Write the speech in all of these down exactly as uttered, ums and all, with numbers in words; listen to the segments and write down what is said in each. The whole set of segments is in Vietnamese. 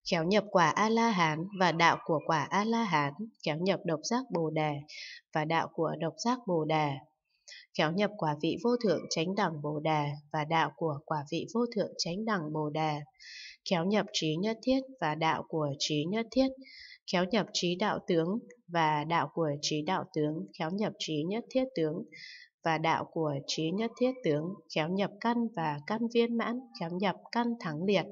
khéo nhập quả A-la-hán và đạo của quả A-la-hán, khéo nhập độc giác Bồ Đề và đạo của độc giác Bồ Đề, khéo nhập quả vị vô thượng chánh đẳng Bồ Đề và đạo của quả vị vô thượng chánh đẳng Bồ Đề, khéo nhập trí nhất thiết và đạo của trí nhất thiết, khéo nhập trí đạo tướng và đạo của trí đạo tướng, khéo nhập trí nhất thiết tướng và đạo của trí nhất thiết tướng, khéo nhập căn và căn viên mãn, khéo nhập căn thắng liệt,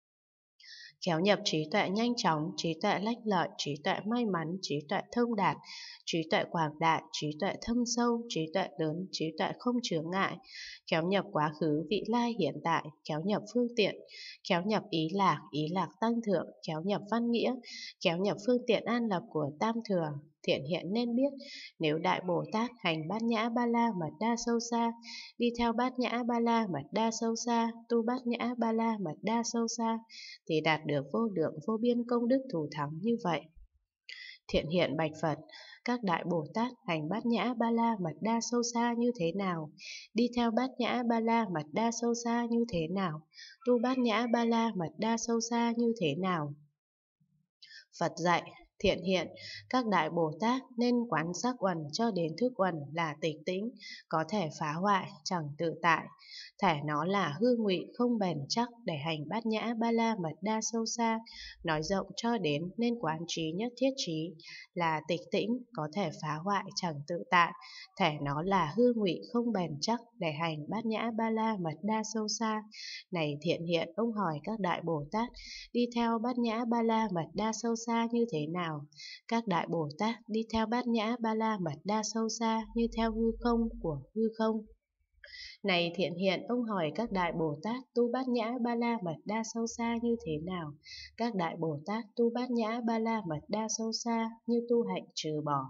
khéo nhập trí tuệ nhanh chóng, trí tuệ lanh lợi, trí tuệ may mắn, trí tuệ thông đạt, trí tuệ quảng đại, trí tuệ thâm sâu, trí tuệ lớn, trí tuệ không chướng ngại, khéo nhập quá khứ, vị lai, hiện tại, khéo nhập phương tiện, khéo nhập ý lạc, ý lạc tăng thượng, khéo nhập văn nghĩa, khéo nhập phương tiện an lập của tam thừa. Thiện hiện nên biết, nếu Đại Bồ Tát hành bát nhã ba la mật đa sâu xa, đi theo bát nhã ba la mật đa sâu xa, tu bát nhã ba la mật đa sâu xa, thì đạt được vô lượng vô biên công đức thù thắng như vậy. Thiện hiện bạch Phật, các Đại Bồ Tát hành bát nhã ba la mật đa sâu xa như thế nào? Đi theo bát nhã ba la mật đa sâu xa như thế nào? Tu bát nhã ba la mật đa sâu xa như thế nào? Phật dạy, thiện hiện, các Đại Bồ Tát nên quán sắc uẩn cho đến thức uẩn là tịch tĩnh, có thể phá hoại, chẳng tự tại. Thể nó là hư ngụy không bền chắc để hành bát nhã ba la mật đa sâu xa, nói rộng cho đến nên quán trí nhất thiết trí, là tịch tĩnh, có thể phá hoại, chẳng tự tại. Thể nó là hư ngụy không bền chắc để hành bát nhã ba la mật đa sâu xa. Này thiện hiện, ông hỏi các Đại Bồ Tát, đi theo bát nhã ba la mật đa sâu xa như thế nào? Các Đại Bồ Tát đi theo bát nhã ba la mật đa sâu xa như theo hư không của hư không. Này thiện hiện, ông hỏi các Đại Bồ Tát tu bát nhã ba la mật đa sâu xa như thế nào? Các Đại Bồ Tát tu bát nhã ba la mật đa sâu xa như tu hạnh trừ bỏ.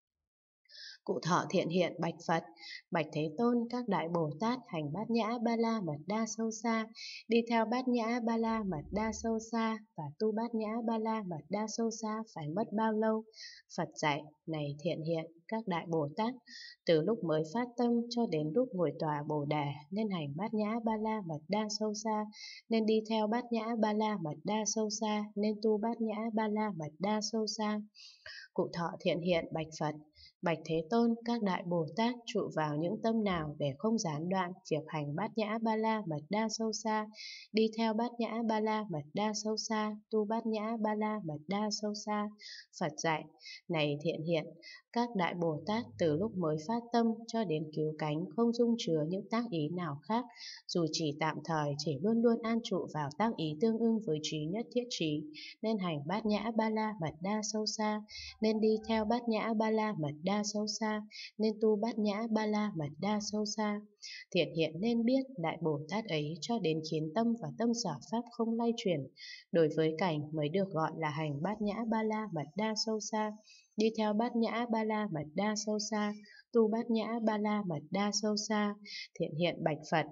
Cụ thọ thiện hiện bạch Phật, bạch Thế Tôn, các Đại Bồ Tát hành bát nhã ba la mật đa sâu xa, đi theo bát nhã ba la mật đa sâu xa và tu bát nhã ba la mật đa sâu xa phải mất bao lâu? Phật dạy, này thiện hiện, các Đại Bồ Tát, từ lúc mới phát tâm cho đến lúc ngồi tòa Bồ Đề nên hành bát nhã ba la mật đa sâu xa, nên đi theo bát nhã ba la mật đa sâu xa, nên tu bát nhã ba la mật đa sâu xa. Cụ thọ thiện hiện bạch Phật, bạch Thế Tôn, các Đại Bồ Tát trụ vào những tâm nào để không gián đoạn việc hành bát nhã ba la mật đa sâu xa, đi theo bát nhã ba la mật đa sâu xa, tu bát nhã ba la mật đa sâu xa. Phật dạy, này thiện hiện, các Đại Bồ Tát từ lúc mới phát tâm cho đến cứu cánh không dung chứa những tác ý nào khác, dù chỉ tạm thời, chỉ luôn luôn an trụ vào tác ý tương ưng với trí nhất thiết trí, nên hành bát nhã ba la mật đa sâu xa, nên đi theo bát nhã ba la mật đa sâu xa, nên tu bát nhã ba la mật đa sâu xa. Thiện hiện nên biết Đại Bồ Tát ấy cho đến khiến tâm và tâm sở pháp không lay chuyển, đối với cảnh mới được gọi là hành bát nhã ba la mật đa sâu xa, đi theo bát nhã ba la mật đa sâu xa, tu bát nhã ba la mật đa sâu xa. Thiện hiện bạch Phật,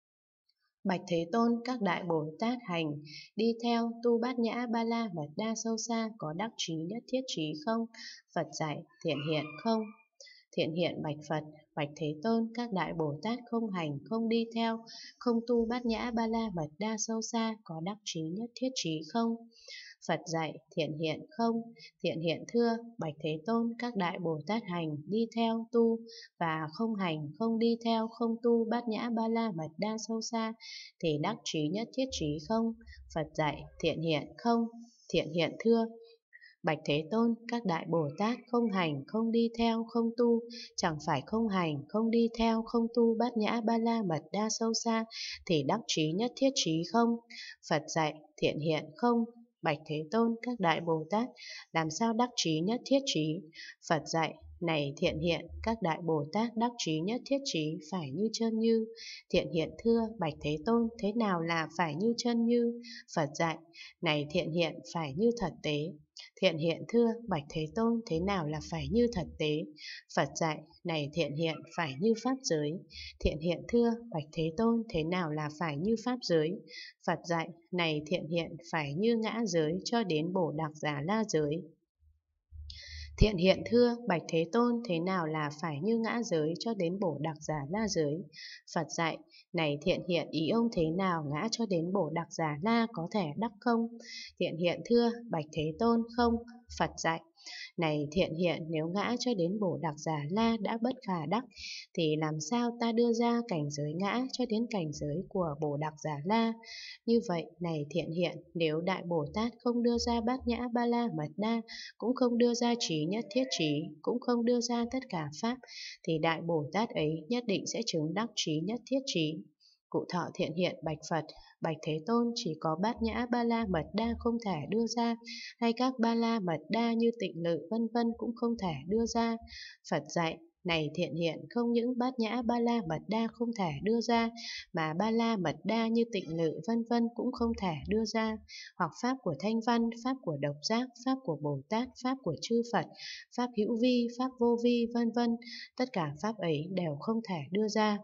bạch Thế Tôn, các Đại Bồ Tát hành, đi theo tu bát nhã ba la mật đa sâu xa có đắc trí nhất thiết trí không? Phật dạy, thiện hiện không. Thiện hiện bạch Phật, bạch Thế Tôn, các Đại Bồ Tát không hành, không đi theo, không tu bát nhã ba la mật đa sâu xa có đắc trí nhất thiết trí không? Phật dạy, thiện hiện không. Thiện hiện thưa, bạch Thế Tôn, các Đại Bồ Tát hành, đi theo, tu và không hành, không đi theo, không tu bát nhã ba la mật đa sâu xa thì đắc trí nhất thiết trí không? Phật dạy, thiện hiện không. Thiện hiện thưa, bạch Thế Tôn, các Đại Bồ Tát không hành, không đi theo, không tu, chẳng phải không hành, không đi theo, không tu bát nhã ba la mật đa sâu xa thì đắc trí nhất thiết trí không? Phật dạy, thiện hiện không. Bạch Thế Tôn, các Đại Bồ Tát làm sao đắc trí nhất thiết trí? Phật dạy, này thiện hiện, các Đại Bồ Tát đắc trí nhất thiết trí phải như chân như. Thiện hiện thưa, bạch Thế Tôn, thế nào là phải như chân như? Phật dạy, này thiện hiện, phải như thật tế. Thiện hiện thưa, bạch Thế Tôn, thế nào là phải như thật tế? Phật dạy, này thiện hiện, phải như pháp giới. Thiện hiện thưa, bạch Thế Tôn, thế nào là phải như pháp giới? Phật dạy, này thiện hiện, phải như ngã giới cho đến bổ đặc giả la giới. Thiện hiện thưa, bạch Thế Tôn, thế nào là phải như ngã giới cho đến bổ đặc giả la giới? Phật dạy, này thiện hiện, ý ông thế nào ngã cho đến bổ đặc giả la có thể đắc không? Thiện hiện thưa, bạch Thế Tôn, không. Phật dạy, này thiện hiện, nếu ngã cho đến bổ đặc giả la đã bất khả đắc, thì làm sao ta đưa ra cảnh giới ngã cho đến cảnh giới của bổ đặc giả la? Như vậy, này thiện hiện, nếu Đại Bồ Tát không đưa ra bát nhã ba la mật đa, cũng không đưa ra trí nhất thiết trí, cũng không đưa ra tất cả pháp, thì Đại Bồ Tát ấy nhất định sẽ chứng đắc trí nhất thiết trí. Cụ thọ thiện hiện bạch Phật, bạch Thế Tôn, chỉ có bát nhã ba la mật đa không thể đưa ra, hay các ba la mật đa như tịnh lự vân vân cũng không thể đưa ra. Phật dạy, này thiện hiện, không những bát nhã ba la mật đa không thể đưa ra, mà ba la mật đa như tịnh lự vân vân cũng không thể đưa ra, hoặc pháp của thanh văn, pháp của độc giác, pháp của Bồ Tát, pháp của chư Phật, pháp hữu vi, pháp vô vi, vân vân, tất cả pháp ấy đều không thể đưa ra.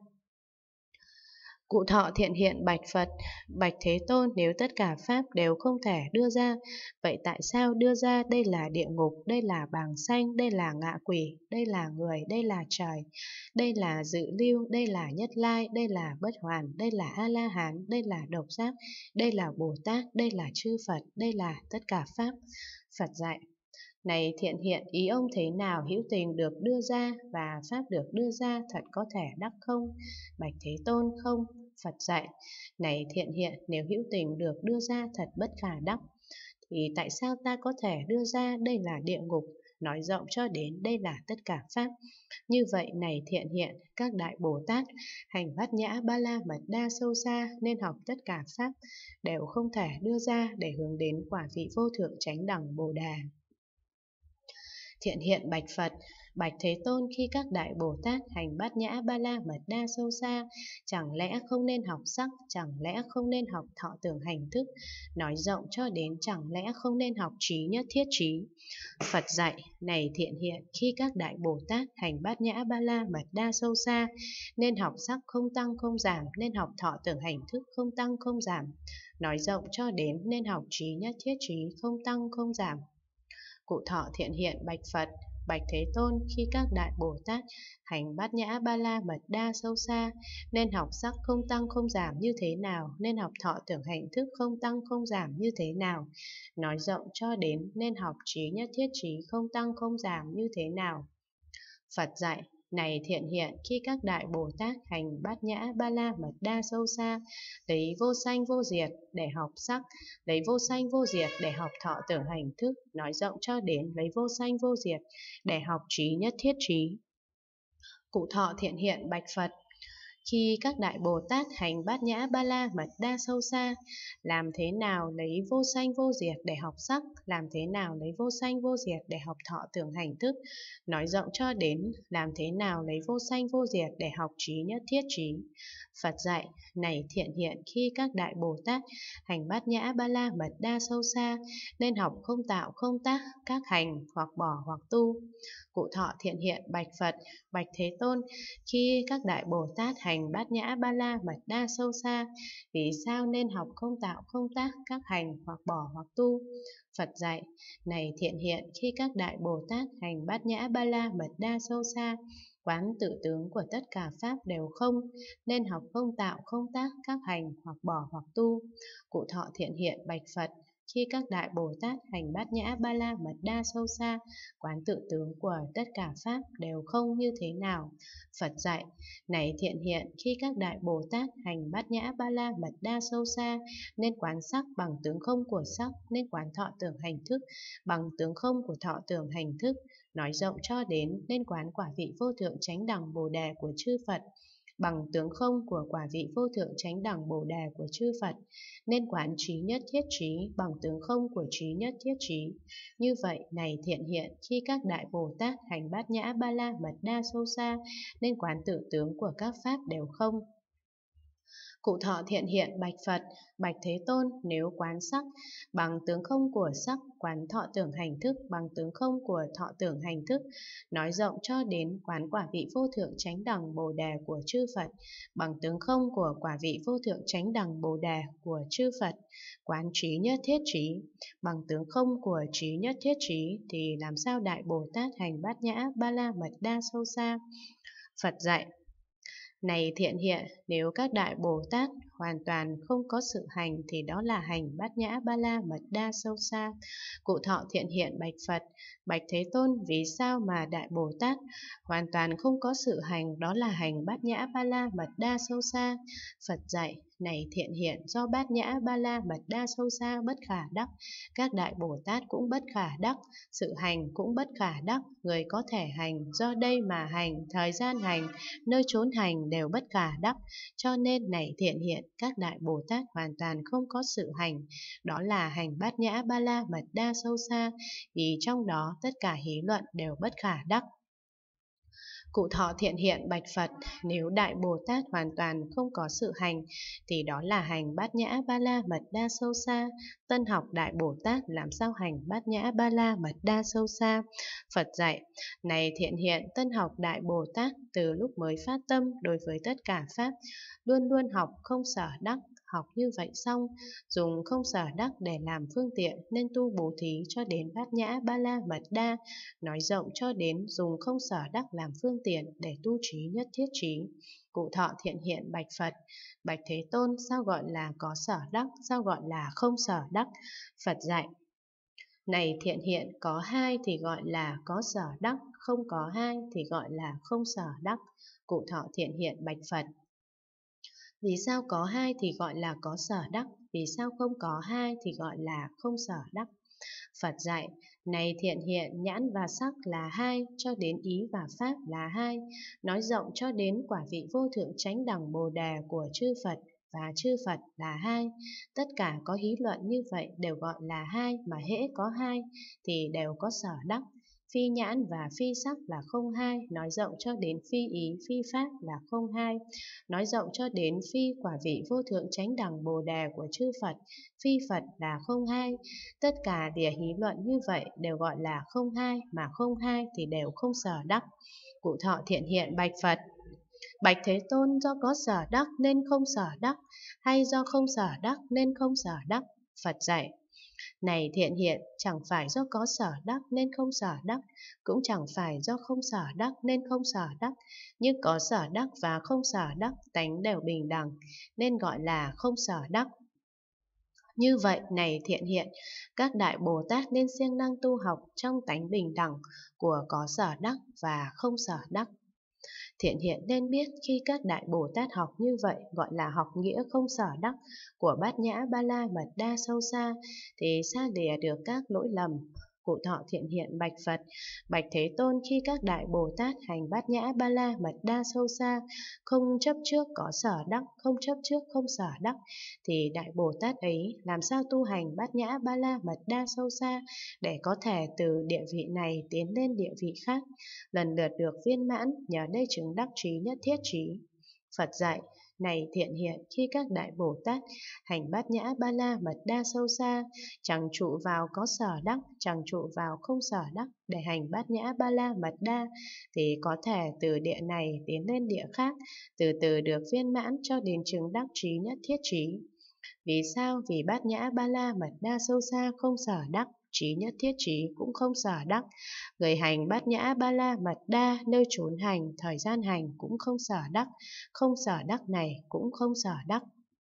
Cụ thọ thiện hiện bạch Phật, bạch Thế Tôn, nếu tất cả pháp đều không thể đưa ra, vậy tại sao đưa ra đây là địa ngục, đây là bàng sanh, đây là ngạ quỷ, đây là người, đây là trời, đây là dự lưu, đây là nhất lai, đây là bất hoàn, đây là A-la-hán, đây là độc giác, đây là Bồ Tát, đây là chư Phật, đây là tất cả pháp? Phật dạy, này thiện hiện, ý ông thế nào hữu tình được đưa ra và pháp được đưa ra thật có thể đắc không? Bạch Thế Tôn, không. Phật dạy, này thiện hiện, nếu hữu tình được đưa ra thật bất khả đắc, thì tại sao ta có thể đưa ra đây là địa ngục, nói rộng cho đến đây là tất cả pháp? Như vậy, này thiện hiện, các đại Bồ Tát hành bát nhã ba la mật đa sâu xa nên học tất cả pháp đều không thể đưa ra để hướng đến quả vị vô thượng chánh đẳng Bồ Đà. Thiện hiện bạch Phật, bạch Thế Tôn, khi các đại Bồ Tát hành bát nhã ba la mật đa sâu xa, chẳng lẽ không nên học sắc, chẳng lẽ không nên học thọ tưởng hành thức, nói rộng cho đến chẳng lẽ không nên học trí nhất thiết trí? Phật dạy, này thiện hiện, khi các đại Bồ Tát hành bát nhã ba la mật đa sâu xa, nên học sắc không tăng không giảm, nên học thọ tưởng hành thức không tăng không giảm, nói rộng cho đến nên học trí nhất thiết trí không tăng không giảm. Cụ thọ thiện hiện bạch Phật, bạch Thế Tôn, khi các đại Bồ Tát hành bát nhã ba la mật đa sâu xa, nên học sắc không tăng không giảm như thế nào, nên học thọ tưởng hành thức không tăng không giảm như thế nào, nói rộng cho đến nên học trí nhất thiết trí không tăng không giảm như thế nào? Phật dạy, này thiện hiện, khi các đại Bồ Tát hành bát nhã ba la mật đa sâu xa, lấy vô sanh vô diệt để học sắc, lấy vô sanh vô diệt để học thọ tưởng hành thức, nói rộng cho đến lấy vô sanh vô diệt để học trí nhất thiết trí. Cụ thọ thiện hiện bạch Phật, khi các đại Bồ Tát hành bát nhã ba la mật đa sâu xa, làm thế nào lấy vô sanh vô diệt để học sắc, làm thế nào lấy vô sanh vô diệt để học thọ tưởng hành thức, nói rộng cho đến làm thế nào lấy vô sanh vô diệt để học trí nhất thiết trí? Phật dạy, này thiện hiện, khi các đại Bồ Tát hành bát nhã ba la mật đa sâu xa, nên học không tạo không tác, các hành hoặc bỏ hoặc tu. Cụ thọ thiện hiện bạch Phật, bạch Thế Tôn, khi các đại Bồ Tát hành bát nhã ba la mật đa sâu xa, vì sao nên học không tạo không tác, các hành hoặc bỏ hoặc tu? Phật dạy, này thiện hiện, khi các đại Bồ Tát hành bát nhã ba la mật đa sâu xa, quán tự tướng của tất cả pháp đều không, nên học không tạo không tác, các hành hoặc bỏ hoặc tu. Cụ thọ thiện hiện bạch Phật, khi các đại Bồ Tát hành bát nhã ba la mật đa sâu xa, quán tự tướng của tất cả pháp đều không như thế nào? Phật dạy, này thiện hiện, khi các đại Bồ Tát hành bát nhã ba la mật đa sâu xa, nên quán sắc bằng tướng không của sắc, nên quán thọ tưởng hành thức bằng tướng không của thọ tưởng hành thức, nói rộng cho đến nên quán quả vị vô thượng chánh đẳng Bồ Đề của chư Phật bằng tướng không của quả vị vô thượng chánh đẳng Bồ Đề của chư Phật, nên quán trí nhất thiết trí bằng tướng không của trí nhất thiết trí. Như vậy, này thiện hiện, khi các đại Bồ Tát hành bát nhã ba la mật đa sâu xa, nên quán tự tướng của các pháp đều không. Cụ thọ thiện hiện bạch Phật, bạch Thế Tôn, nếu quán sắc bằng tướng không của sắc, quán thọ tưởng hành thức bằng tướng không của thọ tưởng hành thức, nói rộng cho đến quán quả vị vô thượng chánh đẳng Bồ đề của chư Phật, bằng tướng không của quả vị vô thượng chánh đẳng Bồ đề của chư Phật, quán trí nhất thiết trí, bằng tướng không của trí nhất thiết trí, thì làm sao Đại Bồ Tát hành bát nhã ba la mật đa sâu xa? Phật dạy: Này thiện hiện, nếu các đại Bồ Tát hoàn toàn không có sự hành thì đó là hành bát nhã ba la mật đa sâu xa. Cụ thọ thiện hiện bạch Phật, bạch Thế Tôn, vì sao mà đại Bồ Tát hoàn toàn không có sự hành, đó là hành bát nhã ba la mật đa sâu xa? Phật dạy: Này thiện hiện, do bát nhã ba la mật đa sâu xa bất khả đắc, các đại Bồ Tát cũng bất khả đắc, sự hành cũng bất khả đắc, người có thể hành, do đây mà hành, thời gian hành, nơi chốn hành đều bất khả đắc. Cho nên này thiện hiện, các đại Bồ Tát hoàn toàn không có sự hành, đó là hành bát nhã ba la mật đa sâu xa, vì trong đó tất cả hí luận đều bất khả đắc. Cụ thọ thiện hiện bạch Phật, nếu đại Bồ Tát hoàn toàn không có sự hành thì đó là hành bát nhã ba la mật đa sâu xa. Tân học đại Bồ Tát làm sao hành bát nhã ba la mật đa sâu xa? Phật dạy: Này thiện hiện, tân học đại Bồ Tát từ lúc mới phát tâm đối với tất cả pháp luôn luôn học không sở đắc, học như vậy xong dùng không sở đắc để làm phương tiện nên tu bố thí cho đến bát nhã ba la mật đa, nói rộng cho đến dùng không sở đắc làm phương tiện để tu trí nhất thiết trí. Cụ thọ thiện hiện bạch Phật, bạch Thế Tôn, sao gọi là có sở đắc, sao gọi là không sở đắc? Phật dạy: Này thiện hiện, có hai thì gọi là có sở đắc, không có hai thì gọi là không sở đắc. Cụ thọ thiện hiện bạch Phật, vì sao có hai thì gọi là có sở đắc, vì sao không có hai thì gọi là không sở đắc? Phật dạy: Này thiện hiện, nhãn và sắc là hai, cho đến ý và pháp là hai, nói rộng cho đến quả vị vô thượng chánh đẳng Bồ đề của chư Phật và chư Phật là hai. Tất cả có hí luận như vậy đều gọi là hai, mà hễ có hai thì đều có sở đắc. Phi nhãn và phi sắc là không hai, nói rộng cho đến phi ý, phi pháp là không hai, nói rộng cho đến phi quả vị vô thượng chánh đẳng Bồ đề của chư Phật, phi Phật là không hai. Tất cả địa hí luận như vậy đều gọi là không hai, mà không hai thì đều không sở đắc. Cụ thọ thiện hiện bạch Phật, bạch Thế Tôn, do có sở đắc nên không sở đắc, hay do không sở đắc nên không sở đắc? Phật dạy: Này thiện hiện, chẳng phải do có sở đắc nên không sở đắc, cũng chẳng phải do không sở đắc nên không sở đắc, nhưng có sở đắc và không sở đắc tánh đều bình đẳng, nên gọi là không sở đắc. Như vậy, này thiện hiện, các đại Bồ Tát nên siêng năng tu học trong tánh bình đẳng của có sở đắc và không sở đắc. Thiện hiện nên biết khi các đại Bồ Tát học như vậy gọi là học nghĩa không sở đắc của bát nhã ba la mật đa sâu xa, thì xa lìa được các lỗi lầm. Cụ thọ thiện hiện bạch Phật, bạch Thế Tôn, khi các đại Bồ Tát hành bát nhã ba la mật đa sâu xa, không chấp trước có sở đắc, không chấp trước không sở đắc, thì đại Bồ Tát ấy làm sao tu hành bát nhã ba la mật đa sâu xa để có thể từ địa vị này tiến lên địa vị khác, lần lượt được viên mãn, nhờ đây chứng đắc trí nhất thiết trí. Phật dạy: Này thiện hiện, khi các đại Bồ Tát hành bát nhã ba la mật đa sâu xa, chẳng trụ vào có sở đắc, chẳng trụ vào không sở đắc để hành bát nhã ba la mật đa, thì có thể từ địa này tiến lên địa khác, từ từ được viên mãn cho đến chứng đắc trí nhất thiết trí. Vì sao? Vì bát nhã ba la mật đa sâu xa không sở đắc, trí nhất thiết trí cũng không sở đắc. Người hành bát nhã ba la mật đa, nơi chốn hành, thời gian hành cũng không sở đắc, không sở đắc này cũng không sở đắc.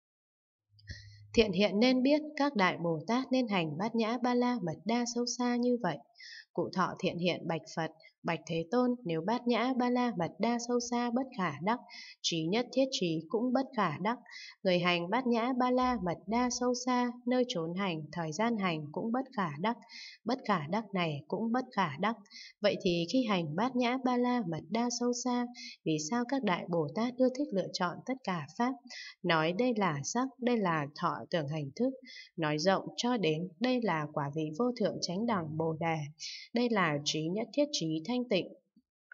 Thiện hiện nên biết các đại Bồ Tát nên hành bát nhã ba la mật đa sâu xa như vậy. Cụ thọ thiện hiện bạch Phật, bạch Thế Tôn, nếu bát nhã ba la mật đa sâu xa bất khả đắc, trí nhất thiết trí cũng bất khả đắc. Người hành bát nhã ba la mật đa sâu xa, nơi chốn hành, thời gian hành cũng bất khả đắc, bất khả đắc này cũng bất khả đắc. Vậy thì khi hành bát nhã ba la mật đa sâu xa, vì sao các đại Bồ Tát ưa thích lựa chọn tất cả pháp, nói đây là sắc, đây là thọ tưởng hành thức, nói rộng cho đến đây là quả vị vô thượng chánh đẳng Bồ đề, đây là trí nhất thiết trí thanh tịnh?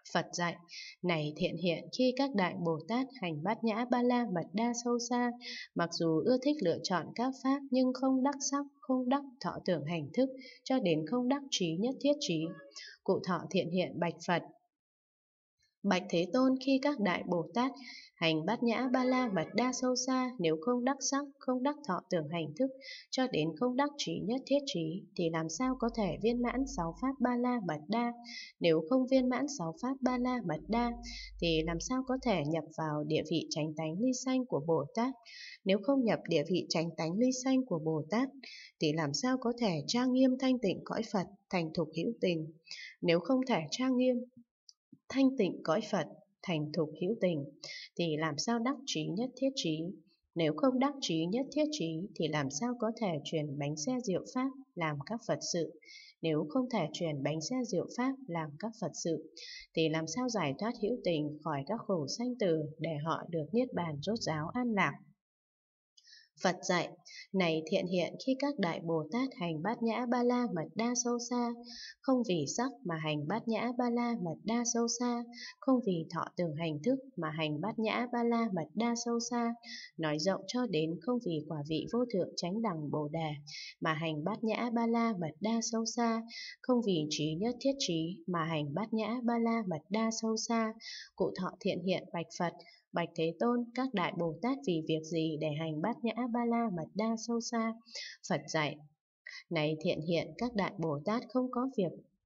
Phật dạy, này thiện hiện khi các đại Bồ Tát hành bát nhã ba la mật đa sâu xa, mặc dù ưa thích lựa chọn các pháp nhưng không đắc sắc, không đắc thọ tưởng hành thức, cho đến không đắc trí nhất thiết trí. Cụ thọ thiện hiện bạch Phật, bạch Thế Tôn, khi các đại Bồ Tát hành bát nhã ba la mật đa sâu xa, nếu không đắc sắc, không đắc thọ tưởng hành thức, cho đến không đắc trí nhất thiết trí, thì làm sao có thể viên mãn sáu pháp ba la mật đa? Nếu không viên mãn sáu pháp ba la mật đa, thì làm sao có thể nhập vào địa vị chánh tánh ly sanh của Bồ Tát? Nếu không nhập địa vị chánh tánh ly sanh của Bồ Tát, thì làm sao có thể trang nghiêm thanh tịnh cõi Phật, thành thục hữu tình? Nếu không thể trang nghiêm thanh tịnh cõi Phật, thành thục hữu tình, thì làm sao đắc trí nhất thiết trí? Nếu không đắc trí nhất thiết trí, thì làm sao có thể truyền bánh xe diệu pháp làm các Phật sự? Nếu không thể truyền bánh xe diệu pháp làm các Phật sự, thì làm sao giải thoát hữu tình khỏi các khổ sanh tử để họ được niết bàn rốt ráo an lạc? Phật dạy, này thiện hiện khi các đại Bồ Tát hành bát nhã ba la mật đa sâu xa, không vì sắc mà hành bát nhã ba la mật đa sâu xa, không vì thọ tưởng hành thức mà hành bát nhã ba la mật đa sâu xa, nói rộng cho đến không vì quả vị vô thượng chánh đẳng Bồ Đề mà hành bát nhã ba la mật đa sâu xa, không vì trí nhất thiết trí mà hành bát nhã ba la mật đa sâu xa. Cụ thọ thiện hiện bạch Phật, bạch Thế Tôn, các đại Bồ Tát vì việc gì để hành bát nhã ba la mật đa sâu xa? Phật dạy, này thiện hiện các đại Bồ Tát không có việc